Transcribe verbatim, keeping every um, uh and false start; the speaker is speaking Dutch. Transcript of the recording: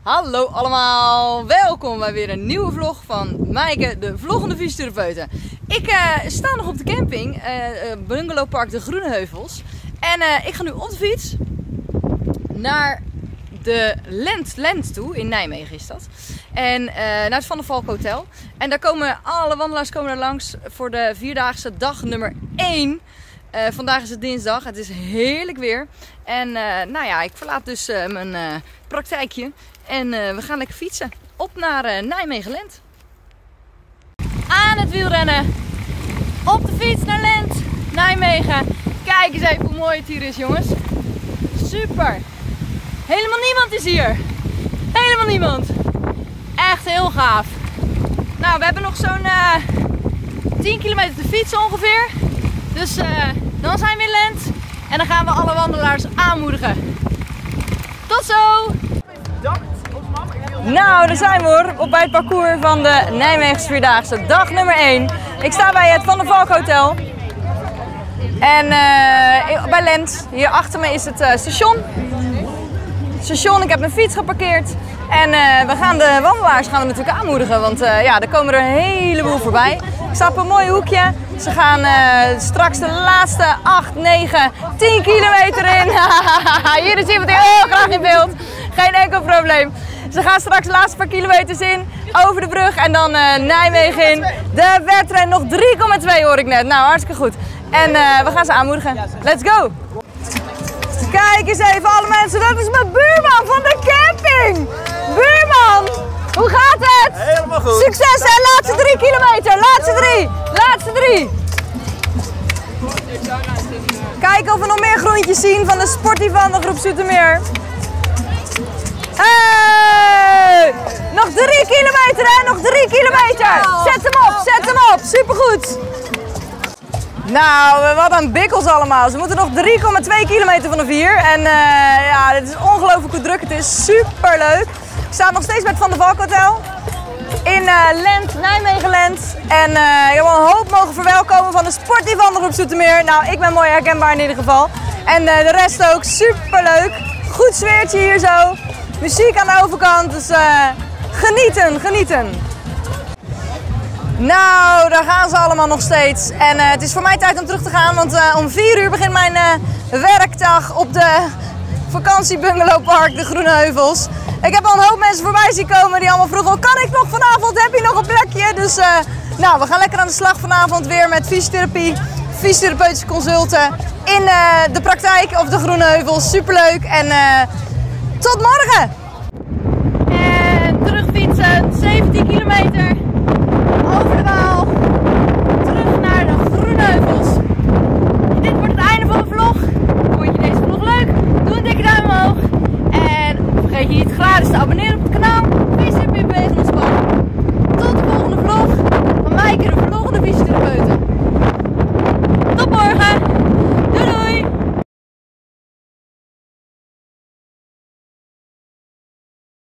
Hallo allemaal, welkom bij weer een nieuwe vlog van Maaike, de vloggende fysiotherapeute. Ik uh, sta nog op de camping, uh, bungalowpark de Groene Heuvels. En uh, ik ga nu op de fiets naar de Lent, Lent toe, in Nijmegen is dat. En uh, naar het Van der Valk Hotel. En daar komen alle wandelaars komen er langs voor de vierdaagse dag nummer één. Uh, vandaag is het dinsdag, het is heerlijk weer. En uh, nou ja, ik verlaat dus uh, mijn uh, praktijkje. En uh, we gaan lekker fietsen. Op naar uh, Nijmegen Lent. Aan het wielrennen. Op de fiets naar Lent. Nijmegen. Kijk eens even hoe mooi het hier is, jongens. Super. Helemaal niemand is hier. Helemaal niemand. Echt heel gaaf. Nou, we hebben nog zo'n uh, tien kilometer te fietsen ongeveer. Dus uh, dan zijn we in Lent. En dan gaan we alle wandelaars aanmoedigen. Tot zo! Nou, daar zijn we hoor, op bij het parcours van de Nijmeegse Vierdaagse, dag nummer één. Ik sta bij het Van der Valk Hotel. En uh, bij Lent, hier achter me is het uh, station. Station, ik heb mijn fiets geparkeerd. En uh, we gaan de wandelaars gaan we natuurlijk aanmoedigen, want uh, ja, er komen er een heleboel voorbij. Ik sta op een mooi hoekje. Ze gaan uh, straks de laatste acht, negen, tien kilometer in. Hier is iemand die heel graag in beeld. Geen enkel probleem. Ze gaan straks de laatste paar kilometers in, over de brug en dan uh, Nijmegen in. De wedstrijd nog drie komma twee hoor ik net. Nou, hartstikke goed. En uh, we gaan ze aanmoedigen. Let's go! Kijk eens even alle mensen, dat is mijn buurman van de camping! Buurman! Hoe gaat het? Helemaal goed. Succes hè, laatste drie kilometer, laatste drie, laatste drie. Kijken of we nog meer groentjes zien van de sportief wandelgroep Zoetermeer. Hey! Nog drie kilometer hè, nog drie kilometer. Zet hem op, zet hem op, supergoed. Nou, wat een bikkels allemaal. Ze moeten nog drie komma twee kilometer van de vier. En uh, ja, dit is ongelooflijk hoe druk het is. Super leuk. Ik sta nog steeds bij het Van der Valk Hotel. In uh, Lent, Nijmegen Lent. En uh, ik heb al een hoop mogen verwelkomen van de sportief wandelgroep Zoetermeer. Nou, ik ben mooi herkenbaar in ieder geval. En uh, de rest ook. Super leuk. Goed sfeertje hier zo. Muziek aan de overkant. Dus uh, genieten, genieten. Nou, daar gaan ze allemaal nog steeds. En uh, het is voor mij tijd om terug te gaan, want uh, om vier uur begint mijn uh, werkdag op de vakantiebungalowpark de Groene Heuvels. Ik heb al een hoop mensen voorbij zien komen die allemaal vroegen, kan ik nog vanavond, heb je nog een plekje? Dus uh, nou, we gaan lekker aan de slag vanavond weer met fysiotherapie, fysiotherapeutische consulten in uh, de praktijk op de Groene Heuvels. Superleuk en uh, tot morgen! En terugfietsen, zeventien kilometer. Over de Waal, terug naar de Groene Heuvels. Dit wordt het einde van de vlog. Vond je deze vlog leuk? Doe een dikke duim omhoog. En vergeet je niet gratis te abonneren op het kanaal. Wees in beweging ontspannen. Tot de volgende vlog van Maaike, de vloggende fysiotherapeute.